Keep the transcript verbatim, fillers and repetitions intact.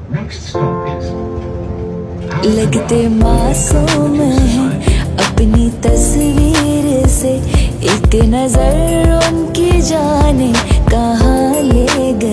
लगते मासूम हैं अपनी तस्वीर से, एक नजर उनकी जाने कहाँ ले गई।